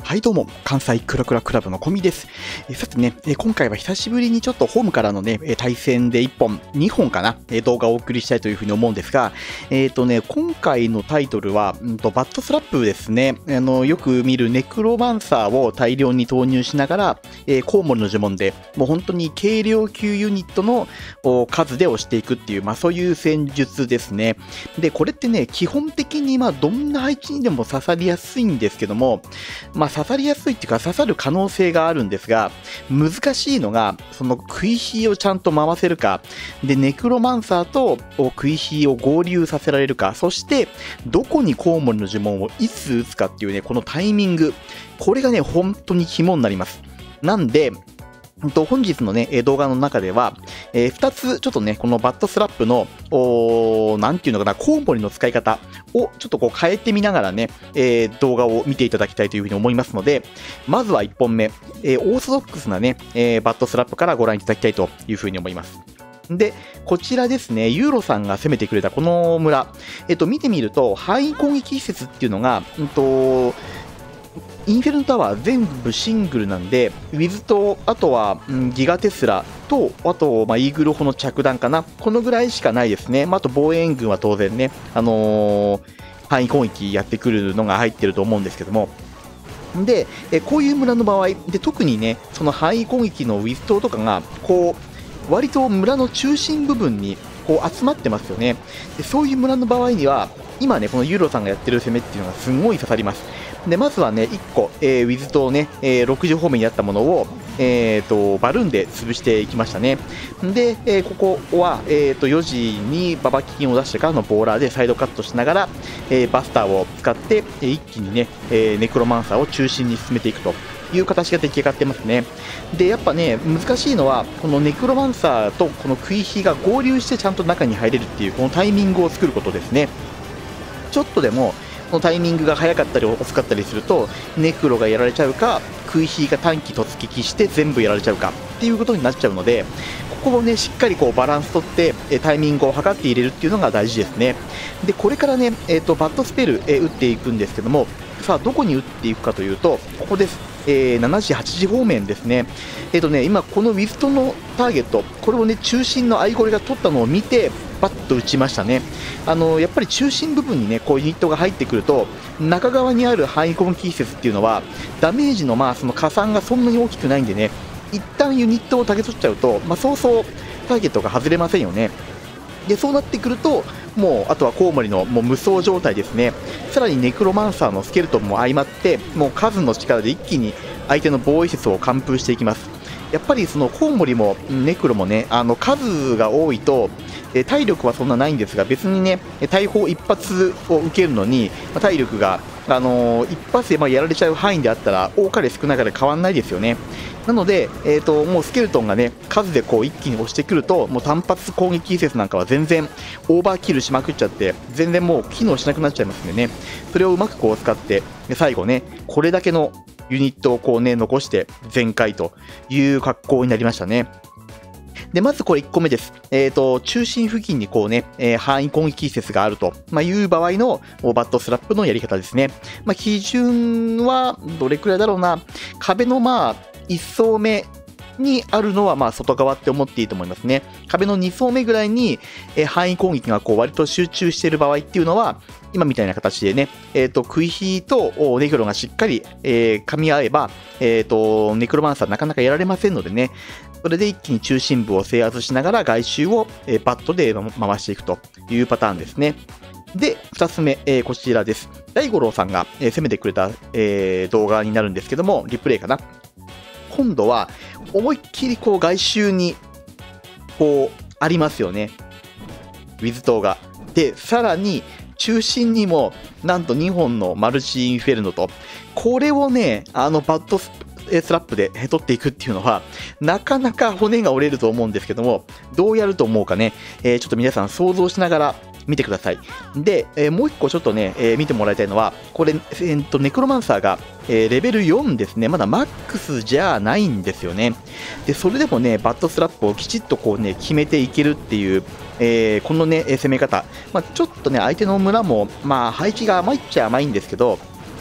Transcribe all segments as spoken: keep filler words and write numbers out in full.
はいどうも、関西クラクラクラブのコミです。えさてね、え今回は久しぶりにちょっとホームからのね、対戦でいっぽん、にほんかな、え動画をお送りしたいというふうに思うんですが、えっ、ー、とね、今回のタイトルは、うんと、バットスラップですね。あの、よく見るネクロマンサーを大量に投入しながら、えー、コウモリの呪文で、もう本当に軽量級ユニットの数で押していくっていう、まあそういう戦術ですね。で、これってね、基本的にまあどんな配置にでも刺さりやすいんですけども、まあ刺さりやすいっていうか刺さる可能性があるんですが、難しいのがその食い火をちゃんと回せるかで、ネクロマンサーと食い火を合流させられるか、そしてどこにコウモリの呪文をいつ打つかっていうね、このタイミング、これがね本当に肝になります。なんで本日のね、動画の中では、えー、ふたつちょっとね、このバットスラップの、なんていうのかな、コウモリの使い方をちょっとこう変えてみながらね、えー、動画を見ていただきたいというふうに思いますので、まずはいっぽんめ、えー、オーソドックスなね、えー、バットスラップからご覧いただきたいというふうに思います。で、こちらですね、ユーロさんが攻めてくれたこの村、えっと、見てみると、範囲攻撃施設っていうのが、うんと、インフェルノタワー全部シングルなんで、ウィズと、あとは、うん、ギガテスラと、あと、まあ、イーグル砲の着弾かな。このぐらいしかないですね。まあ、あと防衛軍は当然ね、あのー、範囲攻撃やってくるのが入ってると思うんですけども。で、えこういう村の場合、で特にね、その範囲攻撃のウィズ島とかが、こう、割と村の中心部分にこう集まってますよね。でそういう村の場合には、今ね、このユーロさんがやってる攻めっていうのがすごい刺さります。でまずはね、いっこ、えー、ウィズとね、えー、ろくじゅう方面にあったものを、えー、とバルーンで潰していきましたね。で、えー、ここは、えー、とよじにババキンを出してからのボーラーでサイドカットしながら、えー、バスターを使って、えー、一気にね、えー、ネクロマンサーを中心に進めていくという形が出来上がってますね。で、やっぱね、難しいのは、このネクロマンサーとこの食い火が合流してちゃんと中に入れるっていう、このタイミングを作ることですね。ちょっとでも、このタイミングが早かったり遅かったりすると、ネクロがやられちゃうか、食い火が短期突撃して全部やられちゃうかっていうことになっちゃうので、ここをね、しっかりこうバランスとってタイミングを測って入れるっていうのが大事ですね。で、これからね、えーと、バットスペル、えー、打っていくんですけども、さあ、どこに打っていくかというと、ここです。えー、しちじ、はちじ方面ですね。えっ、ー、とね、今、このウィズトのターゲット、これをね、中心のアイゴレが取ったのを見て、バッと打ちましたね。あのやっぱり中心部分にね、こうユニットが入ってくると、中側にある範囲攻撃施設っていうのは、ダメージのまあその加算がそんなに大きくないんでね、一旦ユニットをタゲ取っちゃうと、まあ、そうそうターゲットが外れませんよね。で、そうなってくると、もうあとはコウモリのもう無双状態ですね。さらにネクロマンサーのスケルトンも相まって、もう数の力で一気に相手の防衛施設を完封していきます。やっぱりそのコウモリもネクロもね、あの数が多いと、え体力はそんなないんですが、別にね、大砲一発を受けるのに、ま体力が、あのー、一発でまやられちゃう範囲であったら、多かれ少なかれ変わらないですよね。なので、えーと、もうスケルトンがね、数でこう一気に押してくると、もう単発攻撃施設なんかは全然オーバーキルしまくっちゃって、全然もう機能しなくなっちゃいますんでね、それをうまくこう使って、最後ね、これだけのユニットをこうね、残して全開という格好になりましたね。で、まずこれいっこめです。えっと、中心付近にこうね、えー、範囲攻撃施設があると、まあ、いう場合のバットスラップのやり方ですね。まあ、基準はどれくらいだろうな。壁のまあ、いっ層目にあるのはまあ外側って思っていいと思いますね。壁のに層目ぐらいに、えー、範囲攻撃がこう割と集中している場合っていうのは、今みたいな形でね、えっと、食い火とネクロがしっかり、えー、噛み合えば、えっと、ネクロマンサーなかなかやられませんのでね、それで一気に中心部を制圧しながら外周を、えー、バットで回していくというパターンですね。で、ふたつめ、えー、こちらです。大五郎さんが、えー、攻めてくれた、えー、動画になるんですけども、リプレイかな。今度は思いっきりこう外周にこうありますよね、ウィズ島が。で、さらに中心にもなんとにほんのマルチインフェルノと、これをね、あのバットスラップで取っていくっていうのはなかなか骨が折れると思うんですけども、どうやると思うかね、えー、ちょっと皆さん想像しながら見てください。で、えー、もう一個ちょっとね、えー、見てもらいたいのは、これ、えー、とネクロマンサーが、えー、レベルよんですね。まだマックスじゃないんですよね。で、それでもね、バットスラップをきちっとこうね、決めていけるっていう、えー、このね、攻め方。まあ、ちょっとね、相手の村も、まあ、配置が甘いっちゃ甘いんですけど、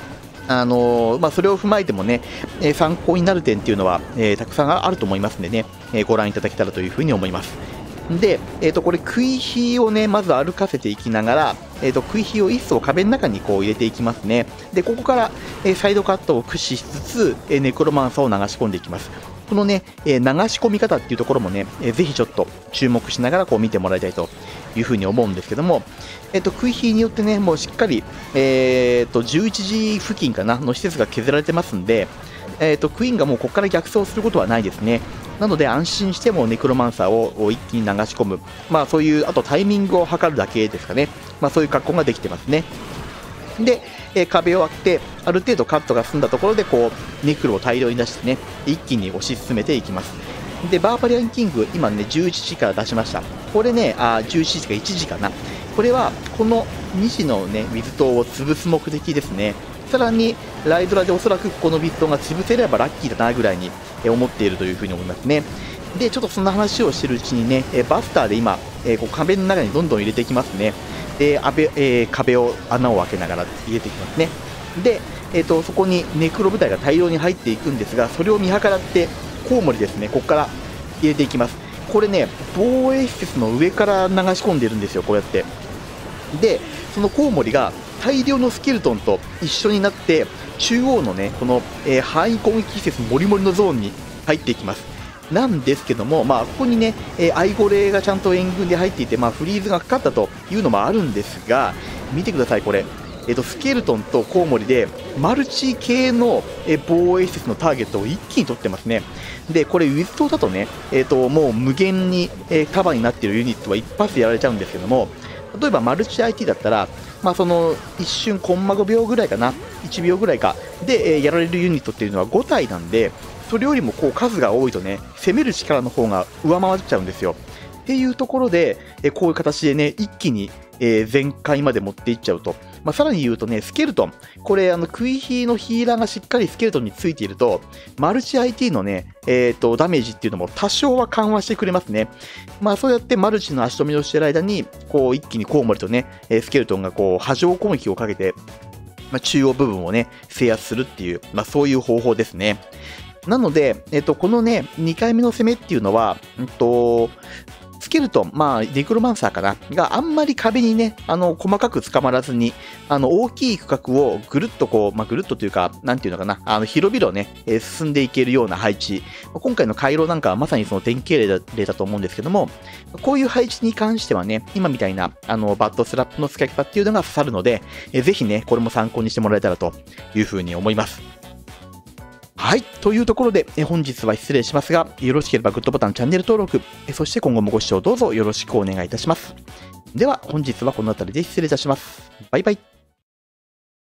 あのーまあ、それを踏まえてもね、えー参考になる点っていうのは、えーたくさんあると思いますんでね、えーご覧いただけたらというふうに思います。で、えー、とこれ、食い火をね、まず歩かせていきながら、えー、と食い火を一層壁の中にこう入れていきますね。で、ここから、えーサイドカットを駆使しつつ、えーネクロマンサーを流し込んでいきます。このね、えー流し込み方っていうところもね、えーぜひちょっと注目しながらこう見てもらいたいというふうに思うんですけども、えー、と食い火によってね、もうしっかり、えー、とじゅういちじ付近かなの施設が削られてますんで、えー、とクイーンがもうここから逆走することはないですね。なので安心してもネクロマンサーを一気に流し込む、まあそういう、あとタイミングを測るだけですかね、まあそういう格好ができてますね。で、えー壁を開けて、ある程度カットが済んだところで、こう、ネクロを大量に出してね、一気に推し進めていきます。で、バーバリアンキング、今ね、じゅういちじから出しました。これね、あじゅういちじかいちじかな。これは、このにじのね、ウィズ島を潰す目的ですね。さらに、ライドラでおそらくこのウィズ島が潰せればラッキーだなぐらいにえー思っているというふうに思いますね。で、ちょっとそんな話をしてるうちにね、えーバスターで今、えーこう壁の中にどんどん入れていきますね。で、あべえー壁を、穴を開けながら入れていきますね。で、えー、とそこにネクロ部隊が大量に入っていくんですが、それを見計らってコウモリですね、ここから入れていきます。これね、防衛施設の上から流し込んでるんですよ、こうやって。で、そのコウモリが大量のスケルトンと一緒になって、中央のね、この、えー範囲攻撃施設モリモリのゾーンに入っていきます。なんですけども、まあ、ここにね、えーアイゴレがちゃんと援軍で入っていて、まあ、フリーズがかかったというのもあるんですが、見てください、これ。えー、とスケルトンとコウモリでマルチ系の、えー防衛施設のターゲットを一気に取ってますね。で、これ、ウィズ島だとね、えー、ともう無限に、えー、束になっているユニットは一発やられちゃうんですけども、例えばマルチ アイティー だったら、まあ、その一瞬、コンマごびょうぐらいかな、いちびょうぐらいかで、えーやられるユニットっていうのはご体なんで、それよりもこう数が多いとね、攻める力の方が上回っちゃうんですよ。っていうところで、えーこういう形でね、一気に、えー全開まで持っていっちゃうと。まあ、さらに言うとね、スケルトン。これ、あの、クイヒーのヒーラーがしっかりスケルトンについていると、マルチ アイティー のね、えっ、と、ダメージっていうのも多少は緩和してくれますね。まあ、そうやってマルチの足止めをしている間に、こう、一気にコウモリとね、えースケルトンがこう、波状攻撃をかけて、まあ、中央部分をね、制圧するっていう、まあ、そういう方法ですね。なので、えっと、このね、にかいめの攻めっていうのは、うんと、スケルトン、まあ、ネクロマンサーかな、があんまり壁にね、あの、細かく捕まらずに、あの、大きい区画をぐるっとこう、まあ、ぐるっとというか、なんていうのかな、あの、広々ね、えー進んでいけるような配置。今回の回廊なんかはまさにその典型例だ例だと思うんですけども、こういう配置に関してはね、今みたいな、あの、バッドスラップの使い方っていうのが刺さるので、えーぜひね、これも参考にしてもらえたらというふうに思います。はい。というところで、え本日は失礼しますが、よろしければグッドボタン、チャンネル登録、えそして今後もご視聴どうぞよろしくお願いいたします。では、本日はこの辺りで失礼いたします。バイバイ。